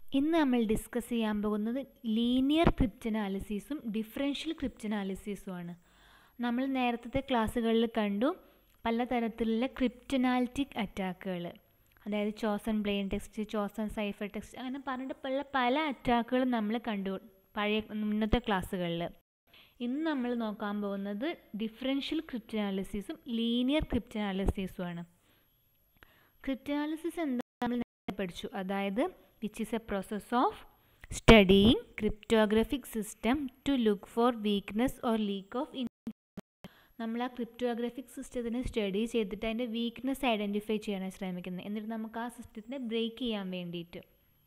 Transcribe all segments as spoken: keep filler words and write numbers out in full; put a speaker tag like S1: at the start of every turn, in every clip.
S1: ഇന്ന് നമ്മൾ ഡിസ്കസ് ചെയ്യാൻ പോകുന്നത് ലീനിയർ ക്രിപ്റ്റനാലിസിസും ഡിഫറൻഷ്യൽ ക്രിപ്റ്റനാലിസിസുമാണ്. നമ്മൾ നേരത്തെ ക്ലാസ്സുകളിൽ കണ്ടു പലതരത്തിലുള്ള ക്രിപ്റ്റനാലിറ്റിക് അറ്റാക്കുകൾ, അതായത് chosen plain text, chosen cipher text, അങ്ങനെ പറഞ്ഞിട്ട് പല പല അറ്റാക്കുകളും നമ്മൾ കണ്ടു പഴയ മുന്നത്തെ ക്ലാസ്സുകളിൽ. ഇന്ന് നമ്മൾ നോക്കാൻ പോകുന്നത് ഡിഫറൻഷ്യൽ ക്രിപ്റ്റനാലിസിസും ലീനിയർ ക്രിപ്റ്റനാലിസിസുമാണ്. ക്രിപ്റ്റനാലിസിസ് എന്താ നമ്മൾ നേരത്തെ പഠിച്ചു, അതായത് which is a process of studying cryptographic system to look for weakness or leak of information. നമ്മൾ ആ ക്രിപ്റ്റോഗ്രാഫിക് സിസ്റ്റത്തിനെ സ്റ്റഡി ചെയ്തിട്ട് അതിൻ്റെ വീക്ക്നെസ് ഐഡൻറ്റിഫൈ ചെയ്യാനാണ് ശ്രമിക്കുന്നത്, എന്നിട്ട് നമുക്ക് ആ സിസ്റ്റത്തിനെ ബ്രേക്ക് ചെയ്യാൻ വേണ്ടിയിട്ട്.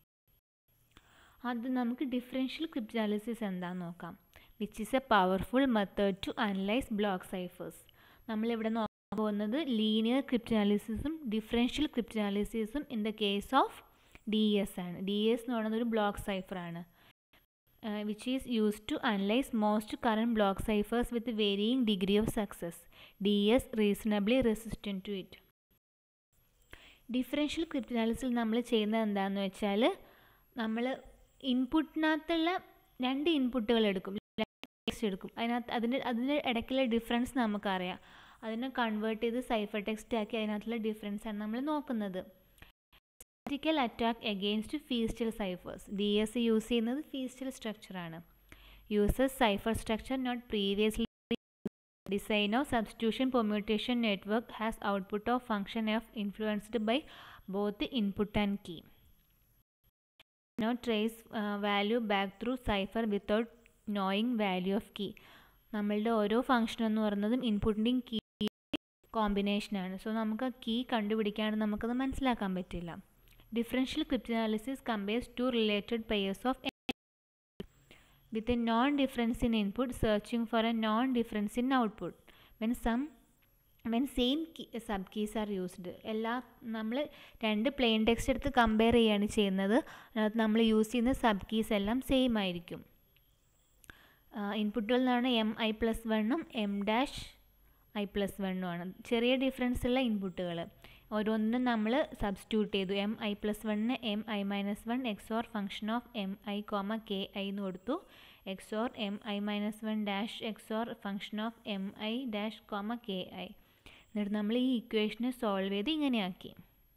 S1: അത് നമുക്ക് ഡിഫറൻഷ്യൽ ക്രിപ്റ്റനാലിസിസ് എന്താണെന്ന് നോക്കാം. Which is a powerful method to analyse block ciphers. നമ്മളിവിടെ നോക്കാൻ പോകുന്നത് ലീനിയർ ക്രിപ്റ്റനാലിസിസും ഡിഫറൻഷ്യൽ ക്രിപ്റ്റനാലിസിസും in the case of D S ആണ്. ഡി എസ് എന്ന് പറയുന്നത് ഒരു ബ്ലോക്ക് സൈഫറാണ്, which is used to analyse most current block ciphers with varying degree of success. D S reasonably resistant to it. Differential ക്രിപ്റ്റനാലിസിസിൽ നമ്മൾ ചെയ്യുന്നത് എന്താണെന്ന് വെച്ചാൽ, നമ്മൾ ഇൻപുട്ടിനകത്തുള്ള രണ്ട് ഇൻപുട്ടുകൾ എടുക്കും, ടെക്സ്റ്റ് എടുക്കും, അതിനകത്ത് അതിൻ്റെ അതിൻ്റെ ഇടയ്ക്കുള്ള ഡിഫറൻസ് നമുക്കറിയാം. അതിനെ കൺവേർട്ട് ചെയ്ത് സൈഫർ ടെക്സ്റ്റ് ആക്കി അതിനകത്തുള്ള ഡിഫറൻസാണ് നമ്മൾ നോക്കുന്നത്. Statistical attack against feastal ciphers. D S use ചെയ്യുന്നത് ഫീസ്റ്റൽ സ്ട്രക്ചറാണ്. Uses cipher structure not previously design of substitution permutation network has output of function of influenced by both input and key. Not trace value back through cipher without knowing value of key. നമ്മളുടെ ഓരോ function എന്ന് പറയുന്നതും ഇൻപുട്ടിൻ്റെയും key കോമ്പിനേഷനാണ്. So നമുക്ക് key കണ്ടുപിടിക്കാണ്ട് നമുക്കത് മനസ്സിലാക്കാൻ പറ്റില്ല. Differential cryptanalysis compares two related pairs of with a non-difference in input searching for a non-difference in output when some when same key, sub keys are used. എല്ലാ നമ്മൾ രണ്ട് പ്ലെയിൻ ടെക്സ്റ്റ് എടുത്ത് compare ചെയ്യുകയാണ് ചെയ്യുന്നത്. അതിനകത്ത് നമ്മൾ യൂസ് ചെയ്യുന്ന sub keys എല്ലാം സെയിം ആയിരിക്കും. ഇൻപുട്ടുകളിൽ നിന്നാണ് എം ഐ പ്ലസ് വണ്ണും എം ഡാഷ് ഐ പ്ലസ് വണ്ണും ആണ് ചെറിയ ഡിഫറൻസ് ഉള്ള ഇൻപുട്ടുകൾ. ഓരോന്നിനും നമ്മൾ സബ്സ്റ്റിറ്റ്യൂട്ട് ചെയ്തു. എം ഐ പ്ലസ് വണ്ണിന് M I minus one XOR function of M I comma K I എന്ന് കൊടുത്തു. XOR M I minus one dash XOR function of M I dash comma K I. എന്നിട്ട് നമ്മൾ ഈ ഇക്വേഷനെ solve ചെയ്ത് ഇങ്ങനെയാക്കി.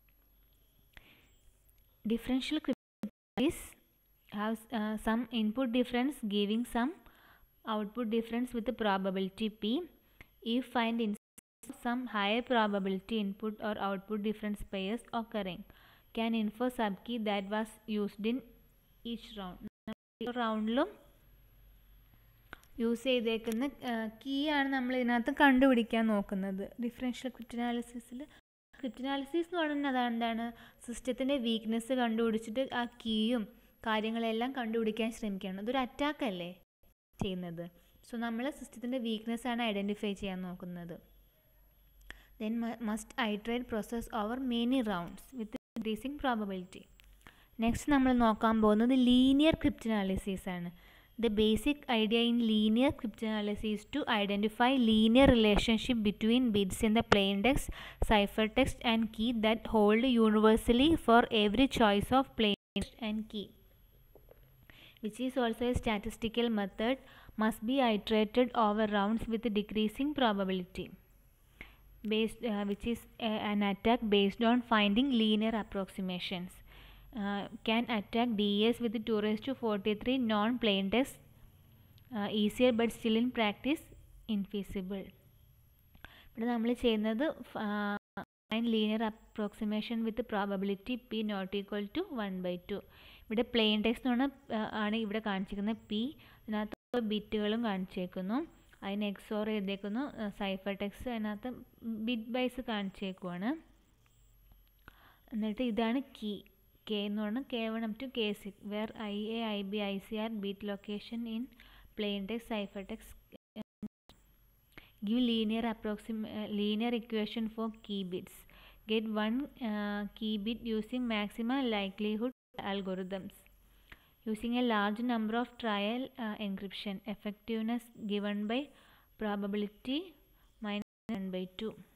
S1: Differential cryptanalysis have some input difference giving some output difference with probability P. If find in some higher probability input or output difference pairs occurring, can infer subkey that was used in each round. റൗണ്ടിലും use ചെയ്തേക്കുന്ന key ആണ് നമ്മൾ ഇതിനകത്ത് കണ്ടുപിടിക്കാൻ നോക്കുന്നത്. Differential ക്രിപ്റ്റനാലിസിസിൽ ക്രിപ്റ്റനാലിസിസ് എന്ന് പറയുന്നത് എന്താണ്, സിസ്റ്റത്തിൻ്റെ വീക്ക്നെസ് കണ്ടുപിടിച്ചിട്ട് ആ കീയും കാര്യങ്ങളെല്ലാം കണ്ടുപിടിക്കാൻ ശ്രമിക്കുകയാണ്. അതൊരു അറ്റാക്കല്ലേ ചെയ്യുന്നത്. സോ നമ്മൾ സിസ്റ്റത്തിൻ്റെ വീക്ക്നെസ് ആണ് ഐഡൻറ്റിഫൈ ചെയ്യാൻ നോക്കുന്നത്. Then must iterate process over many rounds with increasing probability. Next നമ്മൾ നോക്കാൻ പോകുന്നത് ലീനിയർ ക്രിപ്റ്റനാലിസിസ് ആണ്. The basic idea in linear cryptanalysis to identify linear relationship between bits in the plain text, cipher text and key that hold universally for every choice of plain text and key, which is also a statistical method, must be iterated over rounds with decreasing probability, based uh, which is uh, an attack based on finding linear approximations. Uh, can attack D S with two raised to forty-three non-plain text, uh, easier but still in practice infeasible. ഇവിടെ നമ്മൾ ചെയ്യുന്നത് find linear approximation with probability P not equal to one by two. ഇവിടെ plain text ആണ് ആണ് ഇവിടെ കാണിച്ചിരിക്കുന്നത് P. അതിനകത്ത് ബിറ്റുകളും കാണിച്ചേക്കുന്നു. അതിന് എക്സോർ ചെയ്തേക്കുന്നു. സൈഫർ ടെക്സ്റ്റ് അതിനകത്ത് ബിറ്റ് ബൈസ് കാണിച്ചേക്കുവാണ്. എന്നിട്ട് ഇതാണ് കീ കെ എന്ന് പറഞ്ഞാൽ K one up to K six where I A I B I C are bit location in plain text cipher text. Give linear approxim uh, linear equation for key bits. Get one uh, key bit using maximum likelihood algorithms. Using a large number of trial uh, encryption, effectiveness given by probability minus one by two.